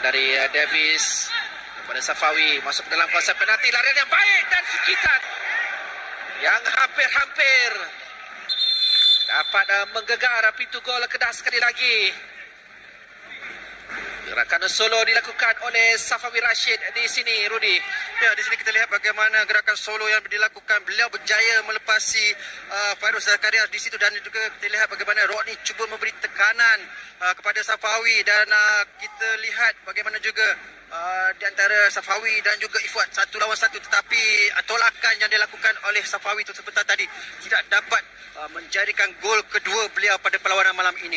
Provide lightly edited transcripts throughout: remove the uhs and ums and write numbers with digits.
dari Davis kepada Safawi, masuk ke dalam kawasan penalti, larian yang baik dan sakitan yang hampir-hampir dapat menggegar pintu gol Kedah sekali lagi. Gerakan solo dilakukan oleh Safawi Rashid di sini, Rudi. Ya, di sini kita lihat bagaimana gerakan solo yang dilakukan. Beliau berjaya melepasi Fairuz Zakaria di situ, dan juga kita lihat bagaimana Rodney cuba memberi tekanan kepada Safawi, dan kita lihat bagaimana juga di antara Safawi dan juga Ifwat 1 lawan 1, tetapi tolakan yang dilakukan oleh Safawi itu sebentar tadi tidak dapat menjadikan gol kedua beliau pada perlawanan malam ini.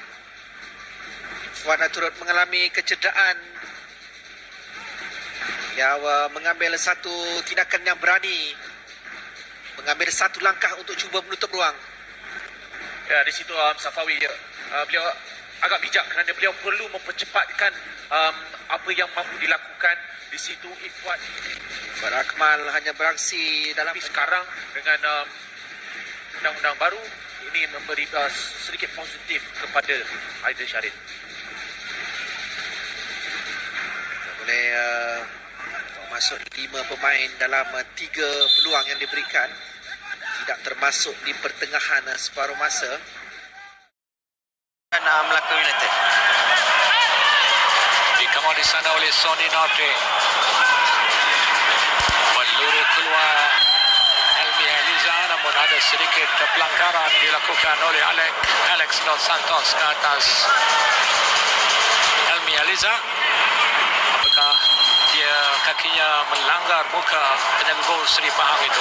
Fuad turut mengalami kecederaan. Dia mengambil satu tindakan yang berani, mengambil satu langkah untuk cuba menutup ruang. Ya, di situ Safawi beliau agak bijak kerana beliau perlu mempercepatkan apa yang mampu dilakukan. Di situ Ifwat Akmal hanya beraksi dalam sekarang dengan undang-undang baru ini memberi sedikit positif kepada Aidil Syarif. Boleh masuk 5 pemain dalam 3 peluang yang diberikan, tidak termasuk di pertengahan separuh masa. Melaka United dikawal di sana oleh Sony Norte. Peluru keluar Helmi Eliza, namun ada sedikit pelanggaran dilakukan oleh Alex Dos Santos ke atas Helmi Eliza. Apakah dia kakinya melanggar muka penjaga gol Seri Pahang itu?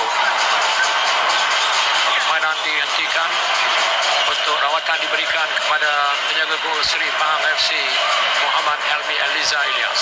Permainan dihentikan untuk rawatan diberikan kepada penjaga gol Seri Pahang FC Muhammad Helmi Eliza Ilyas.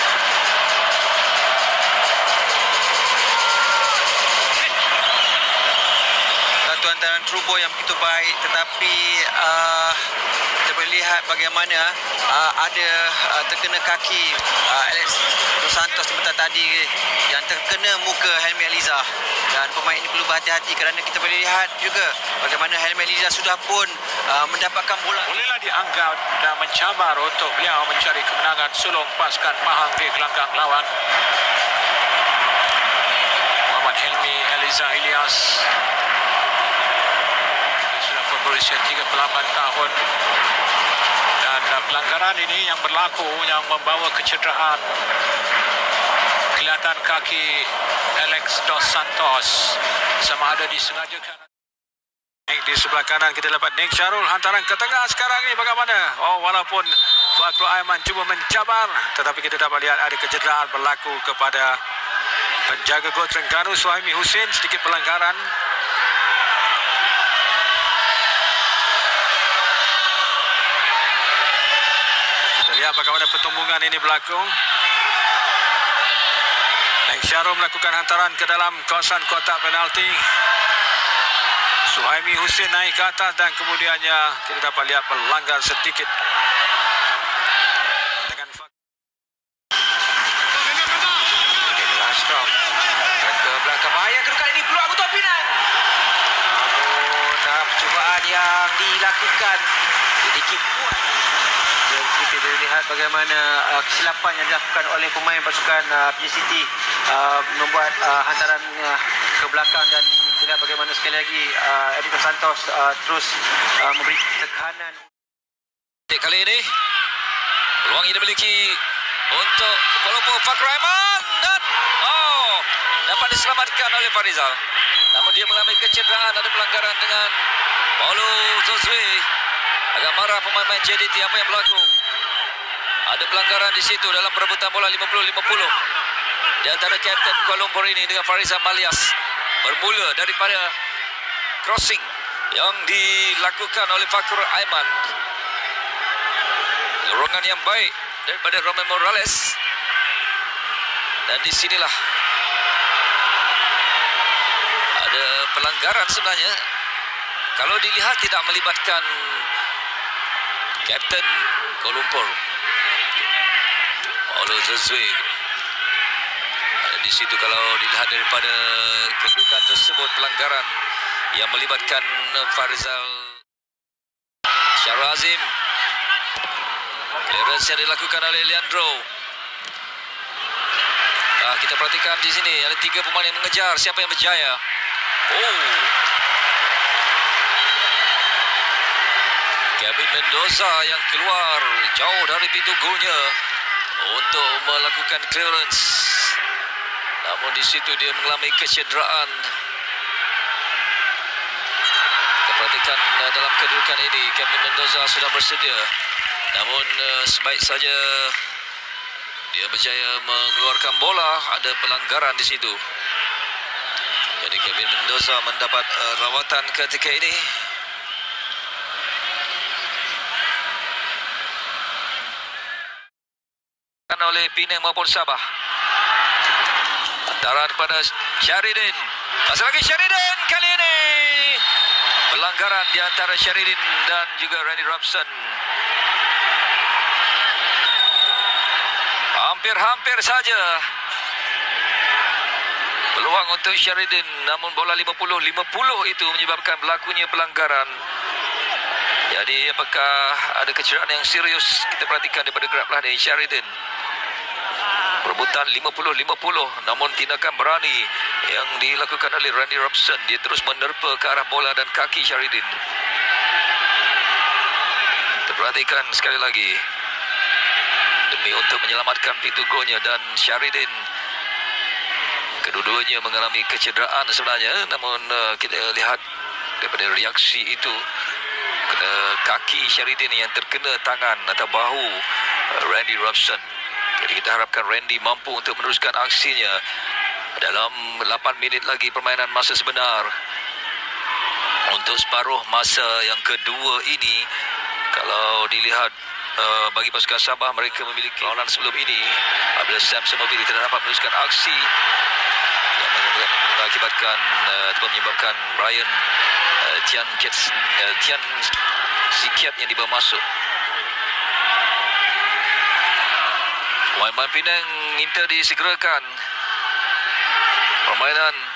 satu antara true boy yang begitu baik, tetapi kita boleh lihat bagaimana ada terkena kaki Alex Dos Santos sebentar tadi yang terkena muka Helmi Eliza, dan pemain ini perlu berhati-hati kerana kita boleh lihat juga bagaimana Helmi Eliza sudah pun mendapatkan bola. Bolehlah dianggap dan mencabar untuk beliau mencari kemenangan sulung pasukan Pahang di gelanggang lawan. Muhammad Helmi Eliza Ilyas sudah berusia 38 tahun, dan pelanggaran ini yang berlaku yang membawa kecederaan. Kelihatan kaki Alex Dos Santos sama ada disengajakan. Di sebelah kanan kita dapat Nick Syarul, hantaran ke tengah sekarang ini bagaimana? Walaupun Fakrul Aiman cuba mencabar, tetapi kita dapat lihat ada kecederaan berlaku kepada penjaga gol Terengganu Suhaimi Hussein, sedikit pelanggaran. Kita lihat bagaimana pertumbungan ini berlaku. Nick Syarul melakukan hantaran ke dalam kawasan kotak penalti. Suhaimi Hussein naik ke atas dan kemudiannya kita dapat lihat melanggar sedikit. Dengan Ashraf ke belakang bahaya, kali ini peluang untuk final. Namun percubaan yang dilakukan sedikit kuat. Dan kita boleh lihat bagaimana kesilapan yang dilakukan oleh pemain pasukan PJCT membuat hantaran ke belakang, dan kita lihat bagaimana sekali lagi Edith Santos terus memberi tekanan. Kali ini peluang yang dimiliki untuk walaupun Fakrul Aiman, dan dapat diselamatkan oleh Farizal. Namun dia mengalami kecederaan, ada pelanggaran dengan Paulo Zozwe. Agak marah pemain JDT, apa yang berlaku? Ada pelanggaran di situ dalam perebutan bola 50-50 di antara Kapten Kuala Lumpur ini dengan Farizal Malias. Bermula daripada crossing yang dilakukan oleh Fakrul Aiman. Lorongan yang baik daripada Roman Morales. Dan di sinilah ada pelanggaran sebenarnya. Kalau dilihat tidak melibatkan Kapten Kuala Lumpur, Paulo Zozwe. Di situ kalau dilihat daripada kedudukan tersebut, pelanggaran yang melibatkan Farizal. Syarul Azim. Clearance yang dilakukan oleh Leandro. Kita perhatikan di sini ada 3 pemain yang mengejar. Siapa yang berjaya? Kevin Mendoza yang keluar jauh dari pintu golnya untuk melakukan clearance. Namun di situ dia mengalami kecederaan. Kita perhatikan dalam kedudukan ini Kevin Mendoza sudah bersedia. Namun sebaik saja dia berjaya mengeluarkan bola, ada pelanggaran di situ. Jadi Kevin Mendoza mendapat rawatan ketika ini. Oleh Penang maupun Sabah. Antaran pada Syaridin. Masih lagi Syaridin kali ini. Pelanggaran di antara Syaridin dan juga Randy Robson. Hampir saja peluang untuk Syaridin, namun bola 50 itu menyebabkan berlakunya pelanggaran. Jadi apakah ada kecederaan yang serius? Kita perhatikan daripada gerak belah dari Syaridin. Perebutan 50-50, namun tindakan berani yang dilakukan oleh Randy Robson. Dia terus menerpa ke arah bola dan kaki Syaridin. Kita perhatikan sekali lagi. Demi untuk menyelamatkan pintu golnya, dan Syaridin kedua-duanya mengalami kecederaan sebenarnya. Namun kita lihat daripada reaksi itu, kena kaki Syaridin yang terkena tangan atau bahu Randy Robson. Jadi kita harapkan Randy mampu untuk meneruskan aksinya dalam 8 minit lagi permainan masa sebenar. Untuk separuh masa yang kedua ini, kalau dilihat bagi pasukan Sabah, mereka memiliki lawanan sebelum ini. Apabila Samson Mobili tidak dapat meneruskan aksi yang mengakibatkan atau menyebabkan Brian Tian Sikiat yang dibawa masuk. Pemain Penang minta disegerakan permainan